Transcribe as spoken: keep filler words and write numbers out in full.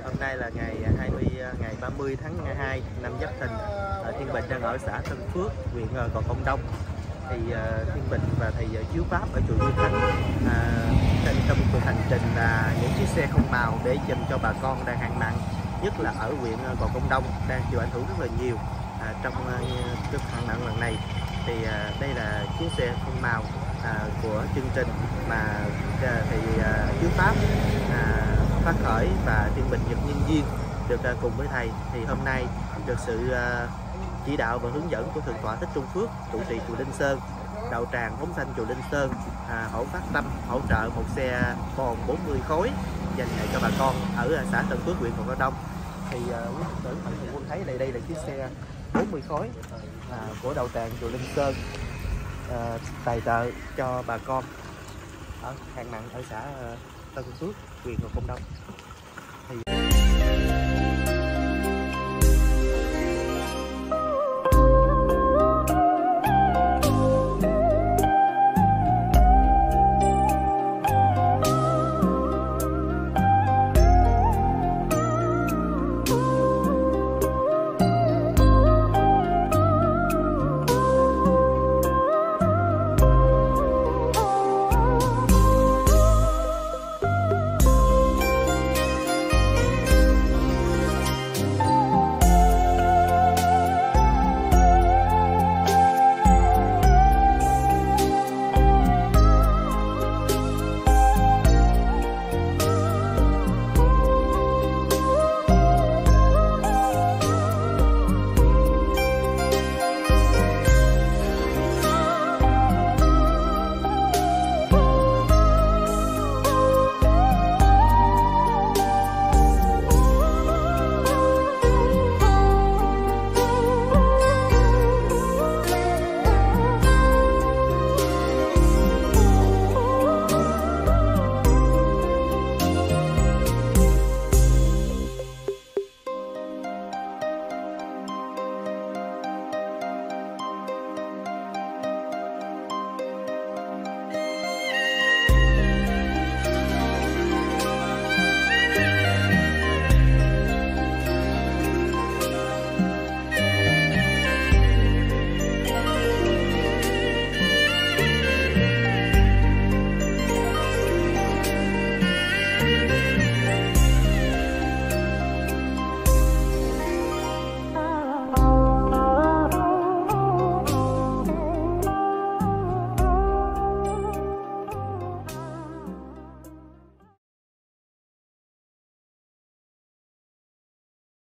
Hôm nay là ngày hai mươi ngày ba mươi tháng hai năm Giáp Thìn. À, Thiên Bình đang ở xã Tân Phước, huyện Gò Công Đông. Thì uh, Thiên Bình và thầy uh, Chiếu Pháp ở chùa Như Thánh uh, trong cuộc hành trình là uh, những chiếc xe không màu để dành cho bà con đang hạn mặn, nhất là ở huyện uh, Gò Công Đông đang chịu ảnh hưởng rất là nhiều uh, trong uh, hạn mặn lần này. Thì uh, đây là chiếc xe không màu uh, của chương trình mà uh, thầy uh, Chiếu Pháp uh, phát khởi và Thiên Bình Nhật Nhân Viên được uh, cùng với thầy. Thì hôm nay được sự uh, chỉ đạo và hướng dẫn của Thượng tọa Thích Trung Phước, trụ trì chùa Linh Sơn, đạo tràng Phóng Sanh chùa Linh Sơn à, hỗ phát tâm hỗ trợ một xe bồn bốn mươi khối dành cho bà con ở xã Tân Phước, huyện Gò Công Đông. Thì quý Phật tử mạnh thường quân thấy đây đây là chiếc xe bốn mươi khối à, của đạo tràng chùa Linh Sơn à, tài trợ cho bà con ở hạn mặn ở xã Tân Phước, huyện Gò Công Đông.